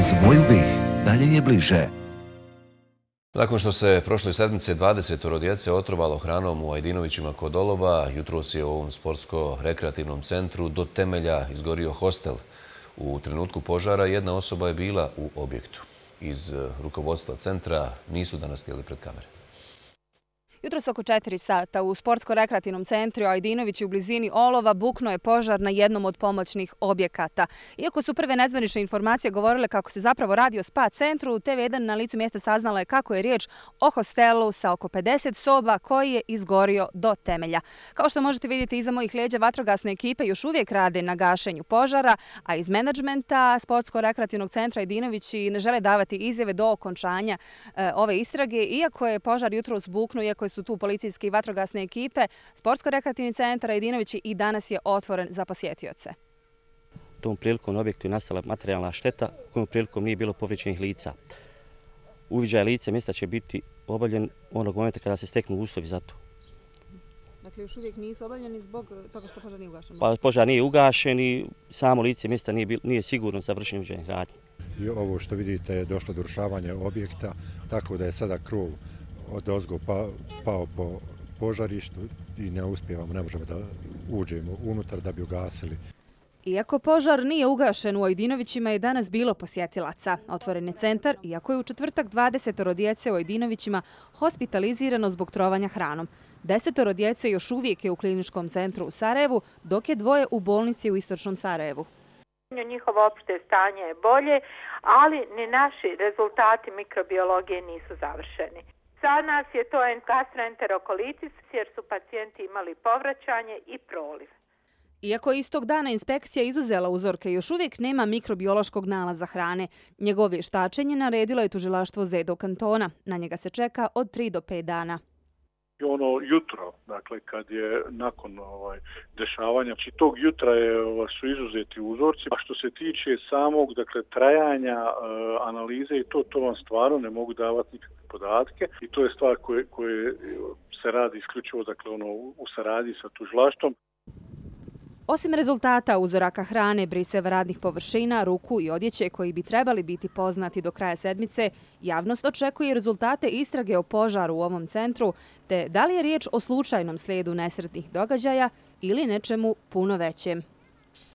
Uz moju BiH dalje je bliže. Nakon što se prošle sedmice 20 djece otrovalo hranom u Ajdinovićima kod Olova, jutros je u ovom sportsko-rekreativnom centru do temelja izgorio hostel. U trenutku požara jedna osoba je bila u objektu. Iz rukovodstva centra nisu danas htjeli pred kamere. Jutros oko 4 sata u sportsko-rekreativnom centru Ajdinovići u blizini Olova buknuo je požar na jednom od pomoćnih objekata. Iako su prve nezvanične informacije govorile kako se zapravo radi o spa centru, TV1 na licu mjesta saznala je kako je riječ o hostelu sa oko 50 soba koji je izgorio do temelja. Kao što možete vidjeti iza mojih leđa, vatrogasne ekipe još uvijek rade na gašenju požara, a iz menadžmenta sportsko-rekreativnog centra Ajdinovići ne žele davati izjave do okončanja ove istrage. Iako je požar jutros buknuo, iako su tu policijske i vatrogasne ekipe, sportsko-rekreativni centar Ajdinovići i danas je otvoren za posjetioce. Tom prilikom na objektu je nastala materijalna šteta, kojom prilikom nije bilo povrijeđenih lica. Uviđaj lica mjesta će biti obavljen onog momenta kada se steknu uslovi za to. Dakle, još uvijek nisu obavljeni zbog toga što požar nije ugašen? Pa požar nije ugašen i samo lice mjesta nije sigurno za vršenje uviđajnih radnji. I ovo što vidite je došlo do rušavanja objekta, tako da je sada krov odozgo pao po požarištu i ne možemo da uđemo unutar da bi ugasili. Iako požar nije ugašen, u Ajdinovićima je danas bilo posjetilaca. Otvoren je centar, iako je u četvrtak 20 djece u Ajdinovićima hospitalizirano zbog trovanja hranom. 10 djece još uvijek je u kliničkom centru u Sarajevu, dok je 2 u bolnici u istočnom Sarajevu. Njihovo opšte stanje je bolje, ali ni naši rezultati mikrobiologije nisu završeni. Za nas je to gastroenterokolitis jer su pacijenti imali povraćanje i proliv. Iako je istog dana inspekcija izuzela uzorke, još uvijek nema mikrobiološkog nalaza hrane. Njegovo vještačenje naredilo je tužilaštvo Zedo kantona. Na njega se čeka od 3 do 5 dana. Ono jutro, dakle kad je nakon dešavanja, znači tog jutra su izuzeti uzorci. A što se tiče samog trajanja analize i to vam stvarno ne mogu davati nikakve podatke i to je stvar koje se radi isključivo u saradnji sa tužilaštvom. Osim rezultata uzoraka hrane, briseva radnih površina, ruku i odjeće koji bi trebali biti poznati do kraja sedmice, javnost očekuje rezultate istrage o požaru u ovom centru, te da li je riječ o slučajnom slijedu nesretnih događaja ili nečemu puno većem.